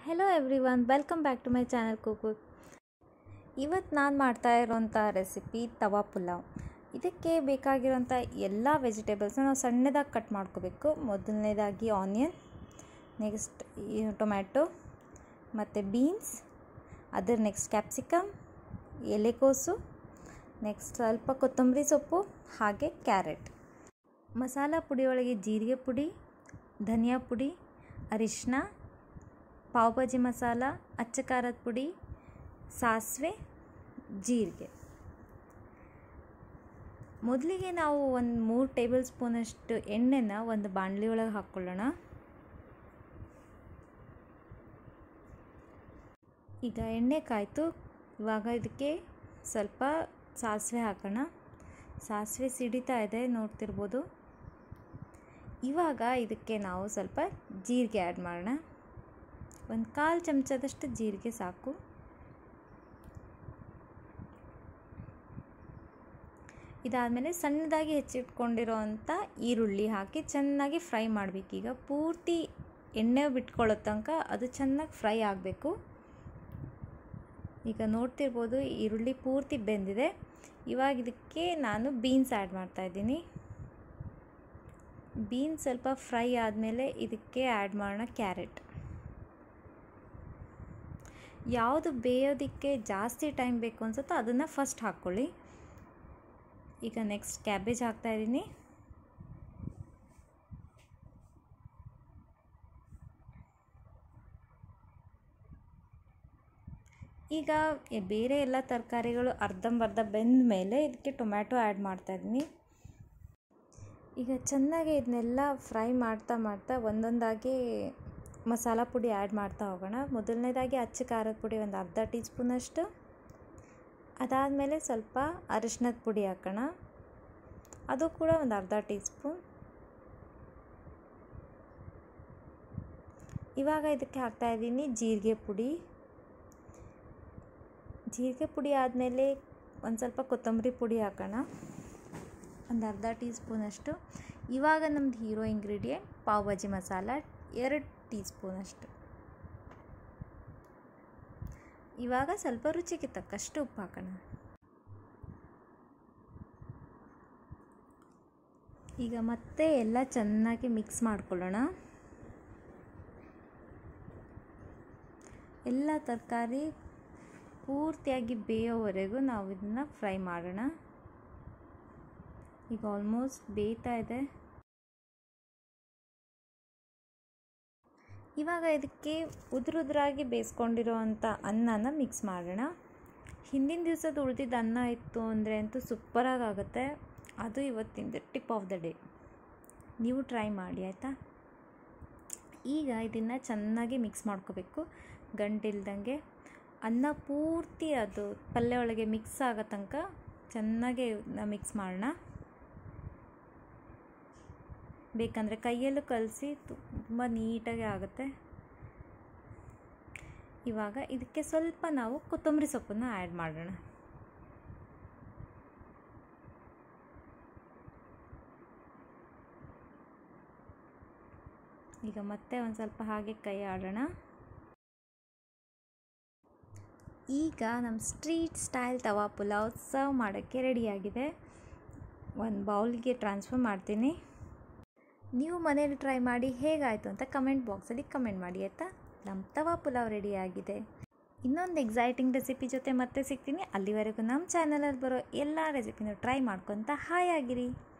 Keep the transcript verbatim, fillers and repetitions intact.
Hello everyone, welcome back to my channel cook. ಇವತ್ತು ನಾನು ಮಾಡ್ತಾ ಇರೋಂಥ ರೆಸಿಪಿ ತವಾ ಪುಲಾವ್. ಇದಕ್ಕೆ ಬೇಕಾಗಿರೋಂಥ ಎಲ್ಲ ವೆಜಿಟೇಬಲ್ಸ್ನ ನಾವು ಸಣ್ಣದಾಗಿ ಕಟ್ ಮಾಡ್ಕೋಬೇಕು. ಮೊದಲನೇದಾಗಿ ಆನಿಯನ್, ನೆಕ್ಸ್ಟ್ ಟೊಮ್ಯಾಟೊ ಮತ್ತು ಬೀನ್ಸ್, ಅದರ ನೆಕ್ಸ್ಟ್ ಕ್ಯಾಪ್ಸಿಕಮ್, ಎಲೆಕೋಸು, ನೆಕ್ಸ್ಟ್ ಸ್ವಲ್ಪ ಕೊತ್ತಂಬರಿ ಸೊಪ್ಪು, ಹಾಗೆ ಕ್ಯಾರೆಟ್. ಮಸಾಲ ಪುಡಿಯೊಳಗೆ ಜೀರಿಗೆ ಪುಡಿ, ಧನಿಯಾ ಪುಡಿ, ಅರಿಶಿನ, ಪಾವ್ ಭಾಜಿ ಮಸಾಲ, ಅಚ್ಚ ಖಾರದ ಪುಡಿ, ಸಾಸಿವೆ, ಜೀರಿಗೆ. ಮೊದಲಿಗೆ ನಾವು ಒಂದು ಮೂರು ಟೇಬಲ್ ಸ್ಪೂನಷ್ಟು ಎಣ್ಣೆನ ಒಂದು ಬಾಣಲಿ ಒಳಗೆ ಹಾಕ್ಕೊಳ್ಳೋಣ. ಈಗ ಎಣ್ಣೆ ಕಾಯ್ತು. ಇವಾಗ ಇದಕ್ಕೆ ಸ್ವಲ್ಪ ಸಾಸಿವೆ ಹಾಕೋಣ. ಸಾಸಿವೆ ಸಿಡಿತಾ ಇದೆ, ನೋಡ್ತಿರ್ಬೋದು. ಇವಾಗ ಇದಕ್ಕೆ ನಾವು ಸ್ವಲ್ಪ ಜೀರಿಗೆ ಆ್ಯಡ್ ಮಾಡೋಣ. ಒಂದು ಕಾಲು ಚಮಚದಷ್ಟು ಜೀರಿಗೆ ಸಾಕು. ಇದಾದಮೇಲೆ ಸಣ್ಣದಾಗಿ ಹೆಚ್ಚಿಟ್ಕೊಂಡಿರೋವಂಥ ಈರುಳ್ಳಿ ಹಾಕಿ ಚೆನ್ನಾಗಿ ಫ್ರೈ ಮಾಡಬೇಕು. ಈಗ ಪೂರ್ತಿ ಎಣ್ಣೆ ಬಿಟ್ಕೊಳ್ಳೋ ತನಕ ಅದು ಚೆನ್ನಾಗಿ ಫ್ರೈ ಆಗಬೇಕು. ಈಗ ನೋಡ್ತಿರ್ಬೋದು, ಈರುಳ್ಳಿ ಪೂರ್ತಿ ಬೆಂದಿದೆ. ಇವಾಗ ಇದಕ್ಕೆ ನಾನು ಬೀನ್ಸ್ ಆ್ಯಡ್ ಮಾಡ್ತಾಯಿದ್ದೀನಿ. ಬೀನ್ಸ್ ಸ್ವಲ್ಪ ಫ್ರೈ ಆದಮೇಲೆ ಇದಕ್ಕೆ ಆ್ಯಡ್ ಮಾಡೋಣ ಕ್ಯಾರೆಟ್. ಯಾವುದು ಬೇಯೋದಕ್ಕೆ ಜಾಸ್ತಿ ಟೈಮ್ ಬೇಕು ಅನ್ಸುತ್ತೋ ಅದನ್ನು ಫಸ್ಟ್ ಹಾಕ್ಕೊಳ್ಳಿ. ಈಗ ನೆಕ್ಸ್ಟ್ ಕ್ಯಾಬೇಜ್ ಹಾಕ್ತಾಯಿದ್ದೀನಿ. ಈಗ ಬೇರೆ ಎಲ್ಲ ತರಕಾರಿಗಳು ಅರ್ಧಂಬರ್ಧ ಬೆಂದ ಮೇಲೆ ಇದಕ್ಕೆ ಟೊಮ್ಯಾಟೊ ಆ್ಯಡ್ ಮಾಡ್ತಾಯಿದ್ದೀನಿ. ಈಗ ಚೆನ್ನಾಗಿ ಇದನ್ನೆಲ್ಲ ಫ್ರೈ ಮಾಡ್ತಾ ಮಾಡ್ತಾ ಒಂದೊಂದಾಗಿ ಮಸಾಲ ಪುಡಿ ಆ್ಯಡ್ ಮಾಡ್ತಾ ಹೋಗೋಣ. ಮೊದಲನೇದಾಗಿ ಅಚ್ಚ ಖಾರದ ಪುಡಿ ಒಂದು ಅರ್ಧ ಟೀ ಸ್ಪೂನಷ್ಟು. ಅದಾದಮೇಲೆ ಸ್ವಲ್ಪ ಅರಿಶಿನದ ಪುಡಿ ಹಾಕೋಣ, ಅದು ಕೂಡ ಒಂದು ಅರ್ಧ ಟೀ ಸ್ಪೂನ್. ಇವಾಗ ಇದಕ್ಕೆ ಹಾಕ್ತಾಯಿದ್ದೀನಿ ಜೀರಿಗೆ ಪುಡಿ. ಜೀರಿಗೆ ಪುಡಿ ಆದಮೇಲೆ ಒಂದು ಸ್ವಲ್ಪ ಕೊತ್ತಂಬರಿ ಪುಡಿ ಹಾಕೋಣ, ಒಂದು ಅರ್ಧ ಟೀ ಸ್ಪೂನಷ್ಟು. ಇವಾಗ ನಮ್ಮದು ಹೀರೋ ಇಂಗ್ರೀಡಿಯೆಂಟ್ ಪಾವ್ ಭಾಜಿ ಮಸಾಲ, ಎರಡು ಟೀ ಸ್ಪೂನಷ್ಟು. ಇವಾಗ ಸ್ವಲ್ಪ ರುಚಿಗೆ ತಕ್ಕಷ್ಟು ಉಪ್ಪು ಹಾಕೋಣ. ಈಗ ಮತ್ತೆ ಎಲ್ಲ ಚೆನ್ನಾಗಿ ಮಿಕ್ಸ್ ಮಾಡ್ಕೊಳ್ಳೋಣ. ಎಲ್ಲ ತರಕಾರಿ ಪೂರ್ತಿಯಾಗಿ ಬೇಯೋವರೆಗೂ ನಾವು ಇದನ್ನು ಫ್ರೈ ಮಾಡೋಣ. ಈಗ ಆಲ್ಮೋಸ್ಟ್ ಬೇಯ್ತಾ ಇದೆ. ಇವಾಗ ಇದಕ್ಕೆ ಉದುರುದ್ರಾಗಿ ಬೇಯಿಸ್ಕೊಂಡಿರೋ ಅಂಥ ಅನ್ನನ ಮಿಕ್ಸ್ ಮಾಡೋಣ. ಹಿಂದಿನ ದಿವಸದ ಉಳಿದಿದ್ದ ಅನ್ನ ಇತ್ತು ಅಂದರೆ ಅಂತೂ ಸೂಪರಾಗಿ ಆಗುತ್ತೆ. ಅದು ಇವತ್ತಿಂದ ಟಿಪ್ ಆಫ್ ದ ಡೇ. ನೀವು ಟ್ರೈ ಮಾಡಿ, ಆಯಿತಾ? ಈಗ ಇದನ್ನು ಚೆನ್ನಾಗಿ ಮಿಕ್ಸ್ ಮಾಡ್ಕೋಬೇಕು, ಗಂಟಿಲ್ದಂಗೆ. ಅನ್ನ ಪೂರ್ತಿ ಅದು ಪಲ್ಯ ಒಳಗೆ ಮಿಕ್ಸ್ ಆಗೋ ತನಕ ಚೆನ್ನಾಗಿ ಮಿಕ್ಸ್ ಮಾಡೋಣ. ಬೇಕಂದರೆ ಕೈಯಲ್ಲೂ ಕಲಸಿ ತುಂಬ ನೀಟಾಗಿ ಆಗುತ್ತೆ. ಇವಾಗ ಇದಕ್ಕೆ ಸ್ವಲ್ಪ ನಾವು ಕೊತ್ತಂಬರಿ ಸೊಪ್ಪನ್ನು ಆ್ಯಡ್ ಮಾಡೋಣ. ಈಗ ಮತ್ತೆ ಒಂದು ಸ್ವಲ್ಪ ಹಾಗೆ ಕೈ ಆಡೋಣ. ಈಗ ನಮ್ಮ street style tawa pulao serve ಮಾಡೋಕ್ಕೆ ರೆಡಿಯಾಗಿದೆ. ಒಂದು ಬೌಲ್ಗೆ ಟ್ರಾನ್ಸ್ಫರ್ ಮಾಡ್ತೀನಿ. ನೀವು ಮನೇಲಿ ಟ್ರೈ ಮಾಡಿ ಹೇಗಾಯಿತು ಅಂತ ಕಮೆಂಟ್ ಬಾಕ್ಸಲ್ಲಿ ಕಮೆಂಟ್ ಮಾಡಿ, ಆಯಿತಾ? ನಮ್ಮ ತವಾ ಪುಲಾವ್ ರೆಡಿಯಾಗಿದೆ. ಇನ್ನೊಂದು ಎಕ್ಸೈಟಿಂಗ್ ರೆಸಿಪಿ ಜೊತೆ ಮತ್ತೆ ಸಿಗ್ತೀನಿ. ಅಲ್ಲಿವರೆಗೂ ನಮ್ಮ ಚಾನಲಲ್ಲಿ ಬರೋ ಎಲ್ಲ ರೆಸಿಪಿನೂ ಟ್ರೈ ಮಾಡ್ಕೊತ ಹಾಯ್ ಆಗಿರಿ.